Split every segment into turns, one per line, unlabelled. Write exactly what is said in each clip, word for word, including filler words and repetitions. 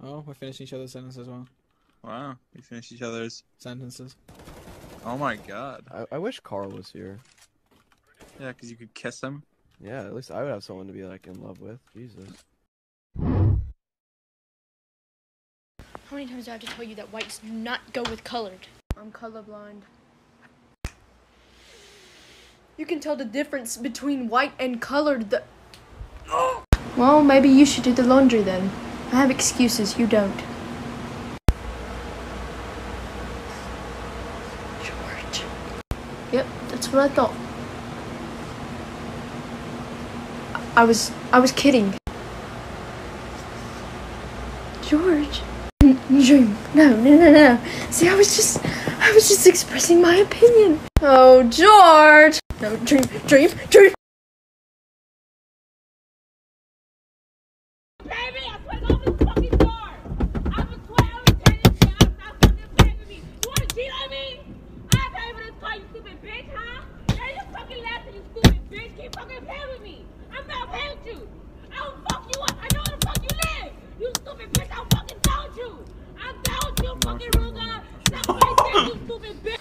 Oh, we're finishing each other's sentences as well.
Wow, we finished each other's
sentences.
Oh my god.
I, I wish Carl was here.
Yeah, because you could kiss him.
Yeah, at least I would have someone to be like in love with. Jesus.
How many times do I have to tell you that whites do not go with colored? I'm colorblind. You can tell the difference between white and colored. The well, maybe you should do the laundry then. I have excuses, you don't. George. Yep, that's what I thought. I, I was I was kidding. George. Dream. No, no, no, no. See, I was just, I was just expressing my opinion. Oh, George. No, dream, dream, dream.
Baby, I put it over the fucking door. I was twelve and ten and shit. I'm not fucking paying for me. You wanna cheat on me? I pay for this car, you stupid bitch, huh? Now you fucking laughing, you stupid bitch. Keep fucking paying with me. I'm not paying with you. I will fuck you up. I know where the fuck you live. You stupid bitch, I'll fucking down you. I'm down you, fucking Ruga. Stop right there, you stupid bitch.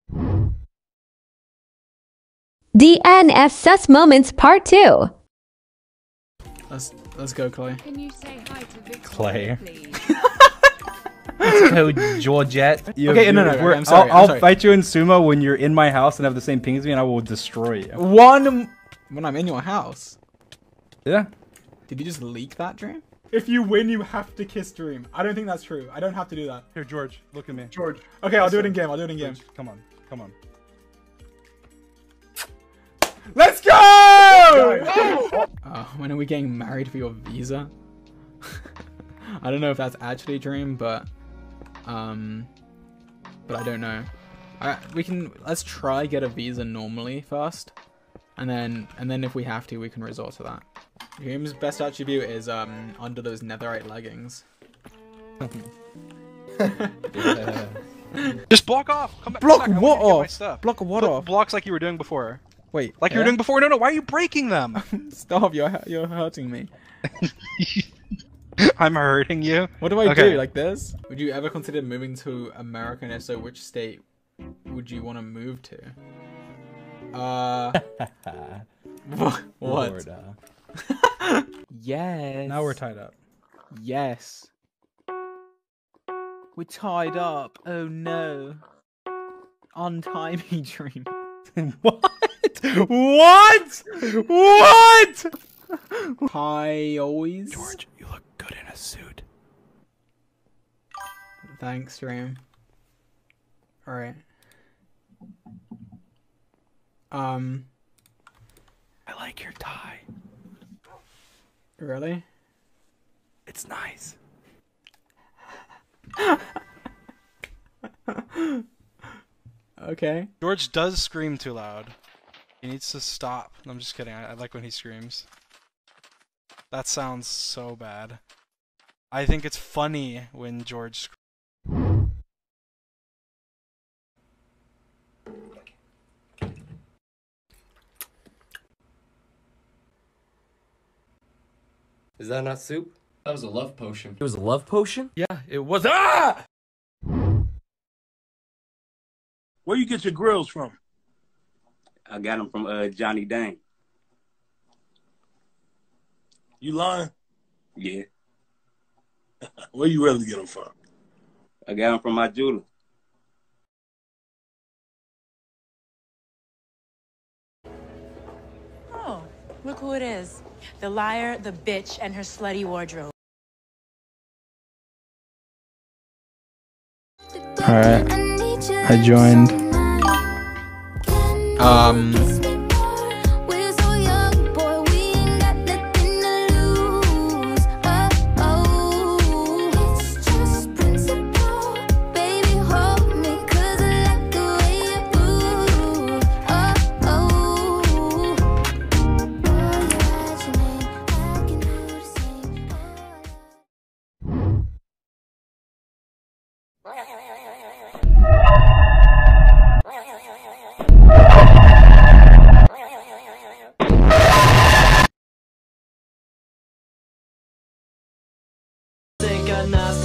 D N F Sus Moments Part two.
Let's let's go, Clay.
Can you say hi to Victoria,
Clay.
please?
Let's go, Georgette.
You- okay, no, no,
we're-
I'm sorry,
I'll,
I'm
I'll
sorry.
fight you in sumo when you're in my house and have the same ping as me, and I will destroy you.
One when I'm in your house.
Yeah.
Did you just leak that, Dream?
If you win, you have to kiss Dream. I don't think that's true. I don't have to do that.
Here, George, look at me.
George. Okay, I'll do it in game. I'll do it in game.
George, come on, come on.
Let's go!
Uh, when are we getting married for your visa? I don't know if that's actually a dream, but um, but I don't know. I, we can let's try get a visa normally first, and then and then if we have to, we can resort to that. Dream's best attribute is um under those netherite leggings.
Yeah.
Just block off. Come back.
Block
come back. I
what
want you to get my
off?
stuff.
Block what
Put
off?
Blocks like you were doing before.
Wait,
Like you were
yeah?
doing before. No, no. Why are you breaking them?
Stop! You're hu- you're hurting me.
I'm hurting you.
What do I
Okay.
do? Like this? Would you ever consider moving to America? And if so, which state would you want to move to? Uh. What?
Florida.
Yes.
Now we're tied up.
Yes. We're tied up. Oh no. Untie me, Dream.
What? What? What?
Hi, always.
George, you look good in a suit.
Thanks, Dream. Alright. Um.
I like your tie.
Really?
It's nice.
Okay.
George does scream too loud. He needs to stop. I'm just kidding. I, I like when he screams. That sounds so bad. I think it's funny when George screams.
Is that not soup?
That was a love potion.
It was a love potion?
Yeah, it was. Ah!
Where you get your grills from?
I got them from uh, Johnny Dang.
You lying?
Yeah.
Where you really get them from?
I got them from my jeweler.
Oh, look who it is. The liar, the bitch, and her slutty wardrobe.
Alright. I joined. Um.
Think I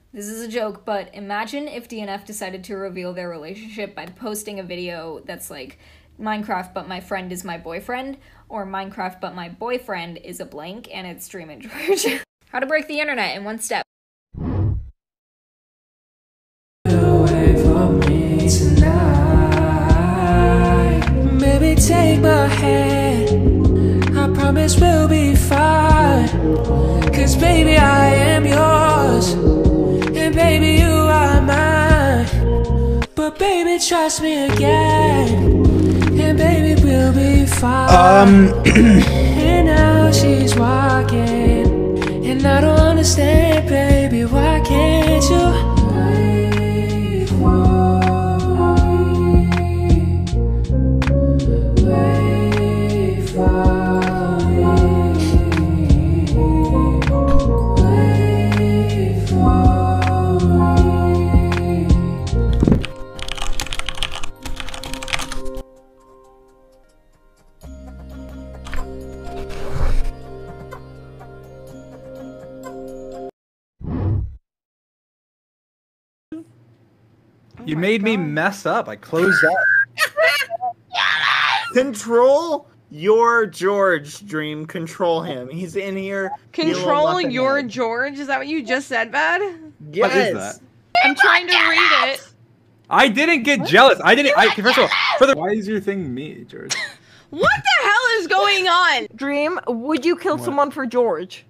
This is a joke, but imagine if D N F decided to reveal their relationship by posting a video that's like, Minecraft but my friend is my boyfriend, or Minecraft but my boyfriend is a blank, and it's Dream and George. How to break the internet in one step.
Baby, take my hand, I promise we'll be fine. Cause baby, I am yours, and baby, you are mine. But baby, trust me again, and baby, we'll be fine.
Um.
And now she's walking, and I don't understand, baby, why can't you wait for me? Wait for me. Wait for me.
You made me mess up. I closed up.
Control your George, Dream. Control him. He's in here.
Control your George? Is that what you just said, Bad?
Yes.
What is that?
I'm trying to read it.
I didn't get jealous. I didn't. I first of all, for the why is your thing me, George?
What the hell is going on?
Dream, would you kill
What?
someone for George?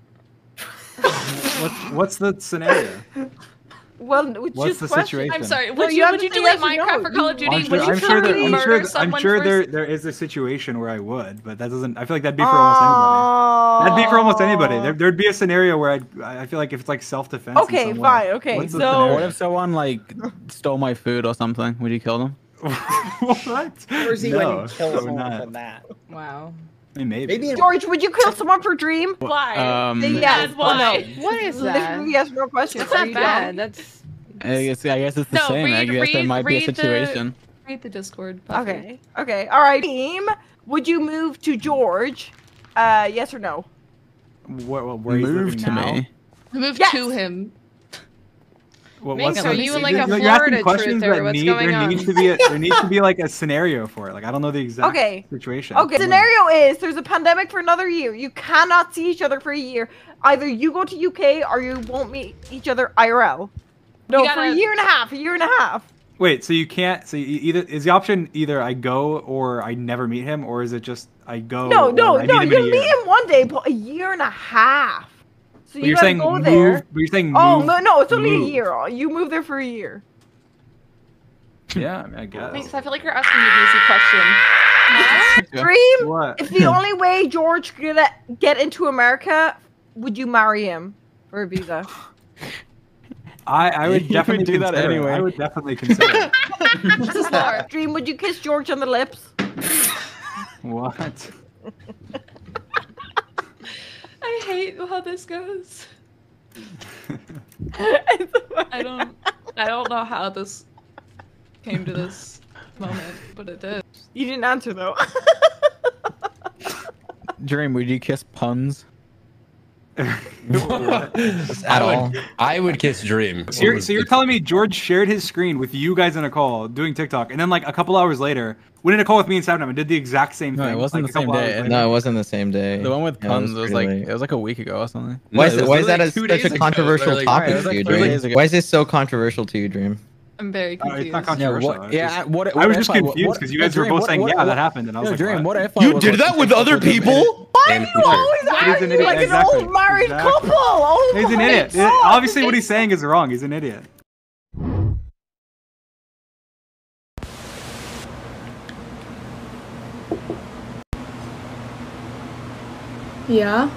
What's what's the scenario?
Well,
What's the situation?
I'm sorry.
No,
Would
you
you
have
would
to
you
say
do
yes
like
or no.
Minecraft for Call of Duty?
I'm sure,
Would you
I'm sure, there, I'm
murder
sure, I'm
someone
sure
for
there, there is a situation where I would, but that doesn't. I feel like that'd be for almost anybody. That'd be for almost anybody. There, there'd be a scenario where I'd, I feel like if it's like self-defense.
Okay, fine. Okay,
What's the
so
scenario?
What if someone like stole my food or something? Would you kill them?
What?
Or is he
No,
going to kill
I would
someone
not.
for that?
Wow.
I mean, maybe.
Maybe in
George, would you kill someone for Dream?
Why?
Um,
Say yes.
Why?
or no.
What is
Literally
that?
yes, no question.
That's
Are
not
you
bad.
down?
That's
I guess, I guess it's the
No,
same. I
read-
guess there
read-
might be a
read the-
situation.
read the Discord.
Okay. Okay. All right. Dream, would you move to George? Uh, yes or no?
What, what, where he's
Move
living
to
now?
me.
Move
Yes.
to him.
What,
Minx,
what's
are
the-
you in, like,
you're-
a
you're asking
Florida
questions
truther?
that
What's
need-
going
there
on?
Needs to be a, there needs to be like a scenario for it. Like I don't know the exact
Okay.
situation.
Okay. Scenario is there's a pandemic for another year. You cannot see each other for a year. Either you go to U K or you won't meet each other I R L. No,
You
for a
gotta-
year and a half. A year and a half.
Wait, so you can't. So you either is the option either I go or I never meet him, or is it just I go?
No, no,
or I
no.
meet him in a
You'll
year?
meet him one day, but a year and a half. So
But
you
you're
gotta
saying
go
move.
there.
But you're saying
Oh
move,
no, no, it's only
move.
a year. You move there for a year.
Yeah, I, mean, I guess.
Minx, I feel like you're asking an easy question.
Dream.
What?
If the only way George could get- get into America, would you marry him for a visa?
I, I would
You would
definitely
do that
consider it.
anyway.
I would definitely consider it.
Dream, would you kiss George on the lips?
What?
I hate how this goes. I don't. I don't know how this came to this moment, but it did.
You didn't answer though.
Dream, would you kiss puns?
At all. I would kiss Dream.
So you're, so you're telling me George shared his screen with you guys in a call doing TikTok, and then like a couple hours later went in a call with me and Sabnam and did the exact same
No,
thing.
it wasn't
like,
the
a
same
couple
day.
hours later.
No, it wasn't the same day.
The one with
Yeah,
puns was
pretty
like
late.
it was like a week ago or something.
Why is,
No, it
it,
was
why is that
literally
a,
two
such
days
a
ago.
controversial
Literally-
topic
Right, it was
to
like
you,
three
Dream?
days ago.
Why is this so controversial to you, Dream?
I'm very
No,
confused.
it's not
Yeah,
controversial.
what,
It's
yeah,
just-
what,
I was
what
just
if I-
confused
what-
because you guys
Dream,
were both
what-
saying,
what-
yeah,
what-
that happened, and I was
No,
like,
Dream,
what?
what if I
You
was
did
watching
that with
TikTok
other
with him and-
people?
Why
And
are you
future.
always
He's
acting
an idiot,
like
exactly,
an old married
exactly.
couple? Oh
He's an
my
idiot.
God.
Obviously, what he's saying is wrong. He's an idiot.
Yeah?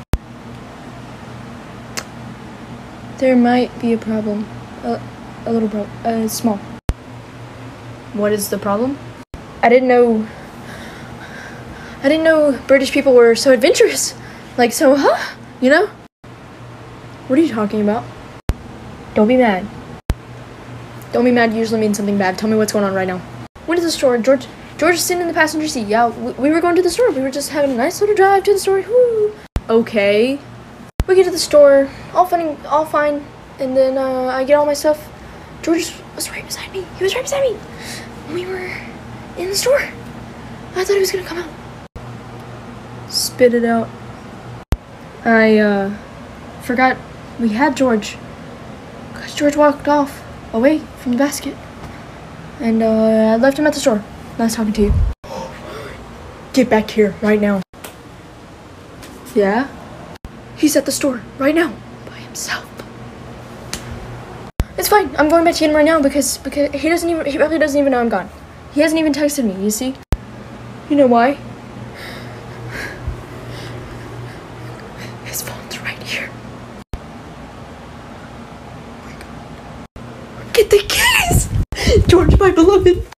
There might be a problem. A, a little problem. Uh, small. What is the problem? I didn't know... I didn't know British people were so adventurous. Like, so, huh? You know? What are you talking about? Don't be mad. Don't be mad usually means something bad. Tell me what's going on right now. Went to the store. George George is sitting in the passenger seat. Yeah, we, we were going to the store. We were just having a nice little drive to the store. Woo. Okay. We get to the store. All fun and, all fine. and then uh, I get all my stuff. George was right beside me. He was right beside me. We were in the store. I thought he was gonna come out. Spit it out. I uh, forgot we had George. Cause George walked off away from the basket. And uh, I left him at the store. Nice talking to you. Get back here right now. Yeah? He's at the store right now by himself. It's fine. I'm going back to get him right now because because he doesn't even he probably doesn't even know I'm gone. He hasn't even texted me, you see? You know why? His phone's right here. Get the keys! George, my beloved.